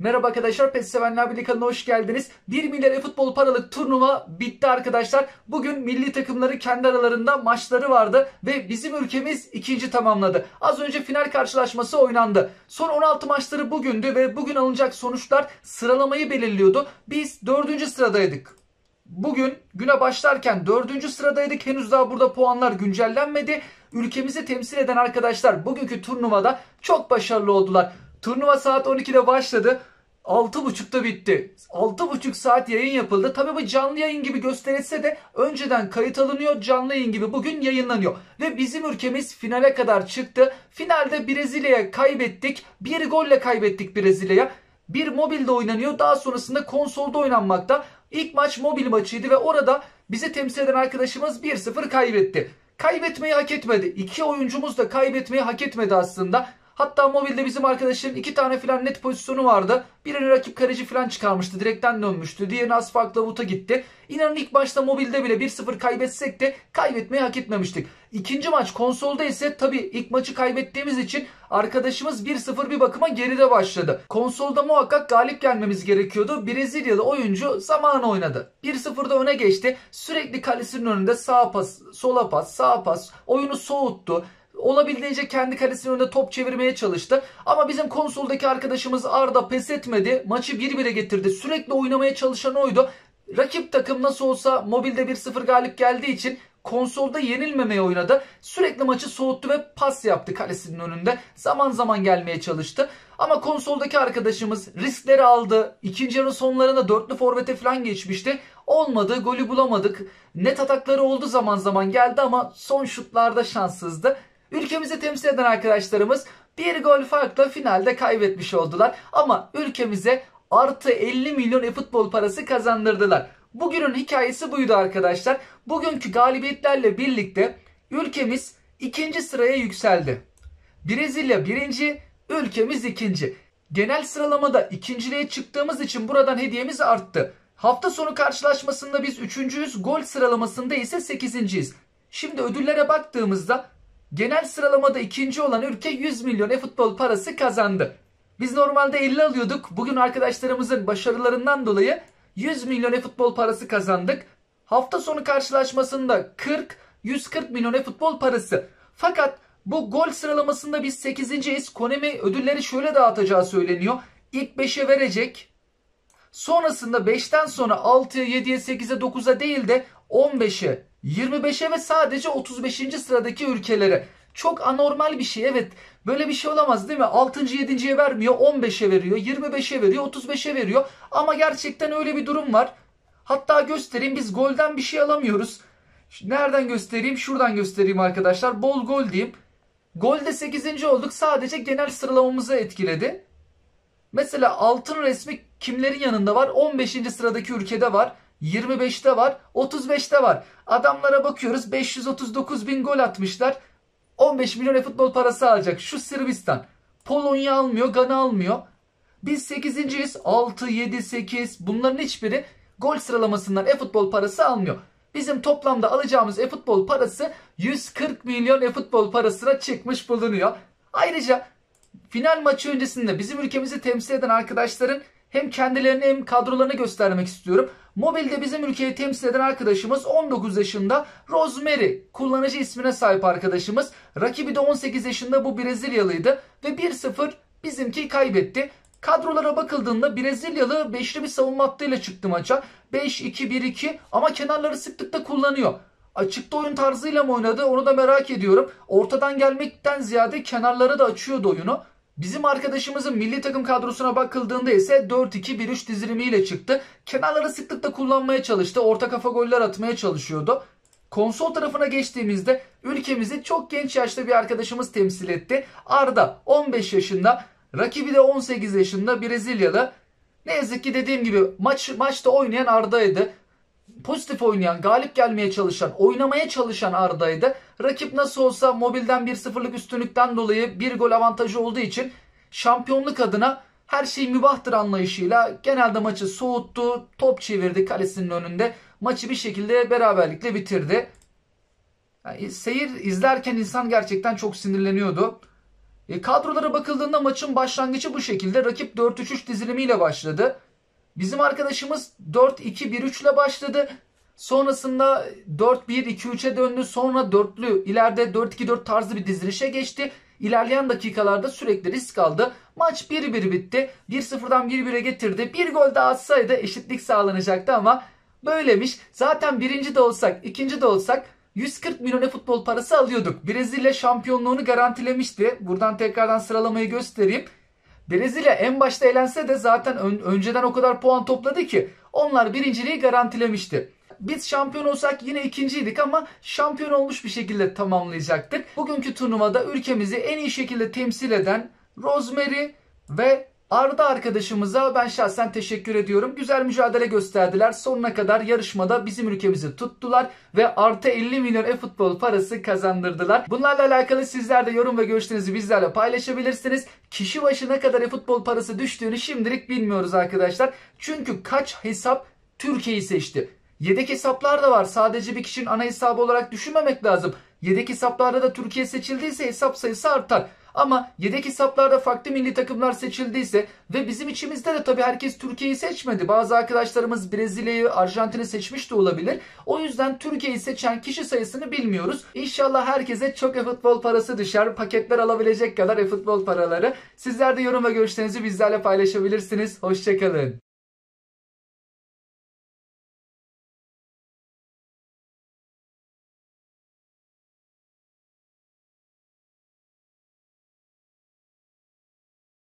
Merhaba arkadaşlar, PES Sevenler Birliği kanalına hoş geldiniz. 1 milyar futbol paralık turnuva bitti arkadaşlar. Bugün milli takımları kendi aralarında maçları vardı ve bizim ülkemiz ikinci tamamladı. Az önce final karşılaşması oynandı. Son 16 maçları bugündü ve bugün alınacak sonuçlar sıralamayı belirliyordu. Biz 4. sıradaydık. Bugün güne başlarken 4. sıradaydık. Henüz daha burada puanlar güncellenmedi. Ülkemizi temsil eden arkadaşlar bugünkü turnuvada çok başarılı oldular. Turnuva saat 12'de başladı. 6.30'da bitti. 6.5 saat yayın yapıldı. Tabii bu canlı yayın gibi gösterilse de önceden kayıt alınıyor. Canlı yayın gibi bugün yayınlanıyor. Ve bizim ülkemiz finale kadar çıktı. Finalde Brezilya'ya kaybettik. Bir golle kaybettik Brezilya'ya. Bir mobilde oynanıyor. Daha sonrasında konsolda oynanmakta. İlk maç mobil maçıydı ve orada bizi temsil eden arkadaşımız 1-0 kaybetti. Kaybetmeyi hak etmedi. İki oyuncumuz da kaybetmeyi hak etmedi aslında. Hatta mobilde bizim arkadaşların 2 tane filan net pozisyonu vardı. Birini rakip kaleci filan çıkarmıştı. Direkten dönmüştü. Diğerini az farklı avuta gitti. İnanın ilk başta mobilde bile 1-0 kaybetsek de kaybetmeyi hak etmemiştik. İkinci maç konsolda ise tabii ilk maçı kaybettiğimiz için arkadaşımız 1-0 bir bakıma geride başladı. Konsolda muhakkak galip gelmemiz gerekiyordu. Brezilyalı oyuncu zamanı oynadı. 1-0'da öne geçti. Sürekli kalesinin önünde sağ pas, sola pas, sağ pas. Oyunu soğuttu. Olabildiğince kendi kalesinin önünde top çevirmeye çalıştı. Ama bizim konsoldaki arkadaşımız Arda pes etmedi. Maçı 1-1'e getirdi. Sürekli oynamaya çalışan oydu. Rakip takım nasıl olsa mobilde 1-0 galip geldiği için konsolda yenilmemeye oynadı. Sürekli maçı soğuttu ve pas yaptı kalesinin önünde. Zaman zaman gelmeye çalıştı. Ama konsoldaki arkadaşımız riskleri aldı. İkinci yarının sonlarında dörtlü forvete falan geçmişti. Olmadı, golü bulamadık. Net atakları oldu, zaman zaman geldi ama son şutlarda şanssızdı. Ülkemizi temsil eden arkadaşlarımız bir gol farkla finalde kaybetmiş oldular. Ama ülkemize artı 50 milyon futbol parası kazandırdılar. Bugünün hikayesi buydu arkadaşlar. Bugünkü galibiyetlerle birlikte ülkemiz 2. sıraya yükseldi. Brezilya 1. ülkemiz 2. Genel sıralamada ikinciliğe çıktığımız için buradan hediyemiz arttı. Hafta sonu karşılaşmasında biz 3.'yüz, gol sıralamasında ise 8.'yiz. Şimdi ödüllere baktığımızda genel sıralamada 2. olan ülke 100 milyon futbol parası kazandı. Biz normalde 50 alıyorduk. Bugün arkadaşlarımızın başarılarından dolayı 100 milyon futbol parası kazandık. Hafta sonu karşılaşmasında 140 milyon futbol parası. Fakat bu gol sıralamasında biz 8.'yiz. Konami ödülleri şöyle dağıtacağı söyleniyor. İlk 5'e verecek. Sonrasında 5'ten sonra 6'ya, 7'ye, 8'e, 9'a değil de 15'e, 25'e ve sadece 35. sıradaki ülkelere. Çok anormal bir şey, evet. Böyle bir şey olamaz değil mi? 6. 7.'ye vermiyor, 15'e veriyor, 25'e veriyor, 35'e veriyor. Ama gerçekten öyle bir durum var. Hatta göstereyim, biz golden bir şey alamıyoruz. Nereden göstereyim? Şuradan göstereyim arkadaşlar. Bol gol diyeyim. Golde 8. olduk. Sadece genel sıralamamızı etkiledi. Mesela altın resmi kimlerin yanında var? 15. sıradaki ülkede var. 25'te var. 35'te var. Adamlara bakıyoruz. 539 bin gol atmışlar. 15 milyon futbol parası alacak. Şu Sırbistan. Polonya almıyor. Gana almıyor. Biz 8.'yiz. 6, 7, 8. Bunların hiçbiri gol sıralamasından futbol parası almıyor. Bizim toplamda alacağımız futbol parası 140 milyon futbol parasına çıkmış bulunuyor. Ayrıca final maçı öncesinde bizim ülkemizi temsil eden arkadaşların hem kendilerini hem kadrolarını göstermek istiyorum. Mobilde bizim ülkeyi temsil eden arkadaşımız 19 yaşında Rosemary kullanıcı ismine sahip arkadaşımız. Rakibi de 18 yaşında, bu Brezilyalıydı ve 1-0 bizimki kaybetti. Kadrolara bakıldığında Brezilyalı beşli bir savunma hattıyla çıktı maça. 5-2-1-2 ama kenarları sıklıkla kullanıyor. Açıkta oyun tarzıyla mı oynadı onu da merak ediyorum. Ortadan gelmekten ziyade kenarları da açıyordu oyunu. Bizim arkadaşımızın milli takım kadrosuna bakıldığında ise 4-2-1-3 dizilimiyle çıktı. Kenarları sıklıkla kullanmaya çalıştı. Orta kafa goller atmaya çalışıyordu. Konsol tarafına geçtiğimizde ülkemizi çok genç yaşta bir arkadaşımız temsil etti. Arda 15 yaşında, rakibi de 18 yaşında Brezilyalı. Ne yazık ki dediğim gibi maçta oynayan Arda'ydı. Pozitif oynayan, galip gelmeye çalışan, oynamaya çalışan Arda'ydı. Rakip nasıl olsa mobilden 1-0'lık üstünlükten dolayı bir gol avantajı olduğu için şampiyonluk adına her şey mübahtır anlayışıyla genelde maçı soğuttu, top çevirdi kalesinin önünde. Maçı bir şekilde beraberlikle bitirdi. Yani seyir izlerken insan gerçekten çok sinirleniyordu. Kadrolara bakıldığında maçın başlangıcı bu şekilde. Rakip 4-3-3 dizilimiyle başladı. Bizim arkadaşımız 4-2-1-3 ile başladı. Sonrasında 4-1-2-3'e döndü. Sonra dörtlü ileride 4-2-4 tarzı bir dizilişe geçti. İlerleyen dakikalarda sürekli risk aldı. Maç 1-1 bitti. 1-0'dan 1-1'e getirdi. Bir gol daha atsaydı eşitlik sağlanacaktı ama böylemiş. Zaten birinci de olsak, ikinci de olsak 140 milyon futbol parası alıyorduk. Brezilya şampiyonluğunu garantilemişti. Buradan tekrardan sıralamayı göstereyim. Brezilya en başta elense de zaten önceden o kadar puan topladı ki onlar birinciliği garantilemişti. Biz şampiyon olsak yine ikinciydik ama şampiyon olmuş bir şekilde tamamlayacaktık. Bugünkü turnuvada ülkemizi en iyi şekilde temsil eden Rosemary ve Arda arkadaşımıza ben şahsen teşekkür ediyorum. Güzel mücadele gösterdiler. Sonuna kadar yarışmada bizim ülkemizi tuttular ve artı 50 milyon e-futbol parası kazandırdılar. Bunlarla alakalı sizler de yorum ve görüşlerinizi bizlerle paylaşabilirsiniz. Kişi başı ne kadar e-futbol parası düştüğünü şimdilik bilmiyoruz arkadaşlar. Çünkü kaç hesap Türkiye'yi seçti. Yedek hesaplar da var. Sadece bir kişinin ana hesabı olarak düşünmemek lazım. Yedek hesaplarda da Türkiye seçildiyse hesap sayısı artar. Ama yedek hesaplarda farklı milli takımlar seçildiyse ve bizim içimizde de tabii herkes Türkiye'yi seçmedi. Bazı arkadaşlarımız Brezilya'yı, Arjantin'i seçmiş de olabilir. O yüzden Türkiye'yi seçen kişi sayısını bilmiyoruz. İnşallah herkese çok e-futbol parası düşer. Paketler alabilecek kadar e-futbol paraları. Sizler de yorum ve görüşlerinizi bizlerle paylaşabilirsiniz. Hoşçakalın.